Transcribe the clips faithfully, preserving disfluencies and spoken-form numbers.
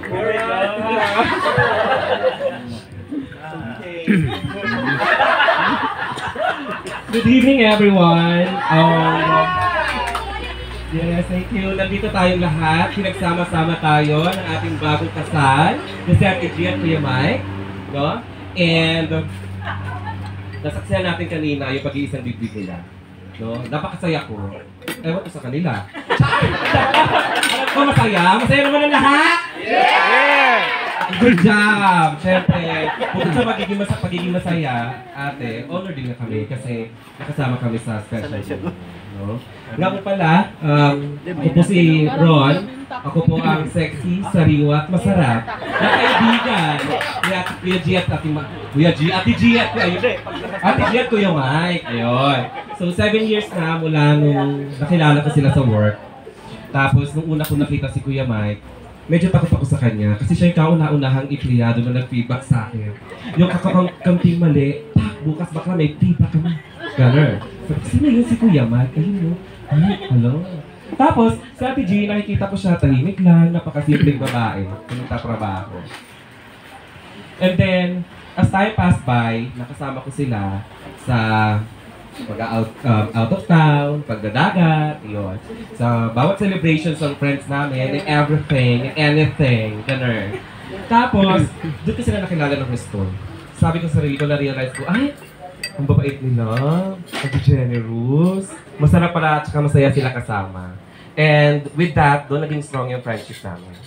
Good evening, everyone. Um, yes, thank you. Nandito tayong lahat. Pinagsama-sama tayo ng ating bagong kasal, si Ate Gigi at Kuya Mike. No? And nasaksihan natin kanina yung pag-iisang bibig nila. No? Napakasaya ko. Ewan ko sa kanila. Alam ko masaya? Masaya naman ang lahat? Yeah! Good job! Siyempre, bukod sa magiging, mas pagiging masaya, ate, honor din na kami kasi nakasama kami sa special show. No? Nga po pala, um, ako po si Ron. Ako po ang sexy, sariwa at masarap na kaibigan ni Ate Kuya G at Ate Ma... Kuya G, Ate G at Kuya... Ate G at Kuya Mike. Ayun. So, seven years na mula nung nakilala ko sila sa work. Tapos, nung una ko nakita si Kuya Mike, medyo takot ako sa kanya kasi siya yung kauna-unahang empleyado na nag-feedback sa akin. Yung kakakamting mali, tak, bukas baka may feedback kami. Ganun. So, sino yun si Kuya Mike? Ayun yun. Ay, hello. Tapos, sa Ate G, nakikita ko siya tahimik lang, napakasimpleng babae. Pinunta trabaho. And then, as time passed by, nakasama ko sila sa pag-out um, out of town, pagdadagat, yun. Sa bawat celebrations ng friends namin, and everything, and anything, ganun. Tapos, doon ko sila nakilala ng gusto. Sabi ko sa sarili ko, na-realize ko, ay, ang babait nila, ang generous, masarap pala at saka masaya sila kasama. And with that, doon naging strong yung friendship namin.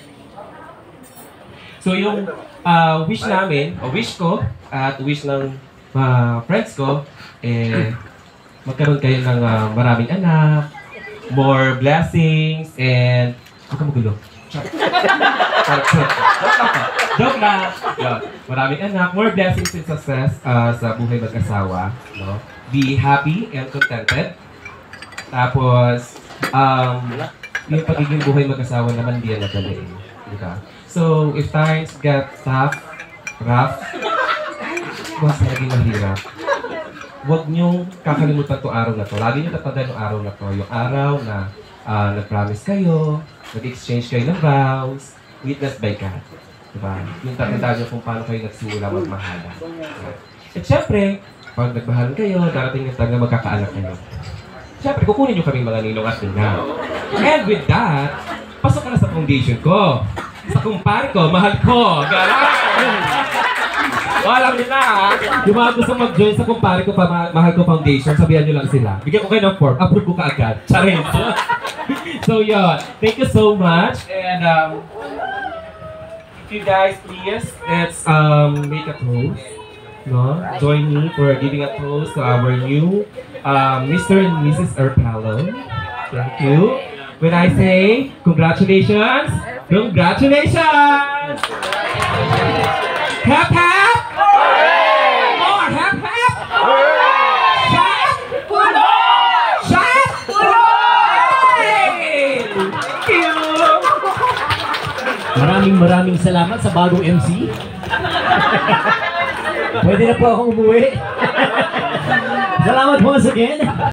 So yung uh, wish namin, o wish ko, at wish ng uh, friends ko, eh, magkaroon kayo ng uh, maraming anak, more blessings, and huwag ka magulo. Joke lang. Maraming anak, more blessings and success uh, sa buhay mag-asawa. No? Be happy and contented. Tapos, um, yung pagiging buhay mag-asawa naman di yan madali. Diba? So, if times get tough, rough, mas naging mahirap. Huwag niyong kakalimutan itong araw na to. Lagi niyo tatandaan yung araw na to. Yung araw na uh, nag-promise kayo, nag-exchange kayo ng vows, witnessed by God. Diba? Yung tatandaan niyo kung paano kayo nagsimula magmahala. At syempre, pag nagmahalan kayo, darating yung tag na magkakaanak kayo. Syempre, kukunin niyo kami mga ninong at nina. And with that, pasok ka na sa foundation ko. Sa kumpare ko, mahal ko. Gano'n! O, alam niyo na ha, yung mga gusto mag-join sa kumpare ko pa ma mahal ko foundation, sabihan niyo lang sila. Bigyan ko kayo ng form, approve ko kaagad. Charin! So yun, thank you so much. And um, if you guys please, let's um, make a toast. No? Join me for giving a toast to our new um, Mister and Missus Erpalo. Thank you. When I say congratulations, congratulations! Hap hap! More hap hap! Shot! Shot! Thank you! Maraming maraming salamat sa bagong M C. Pwede na po akong umuwi. Salamat once again.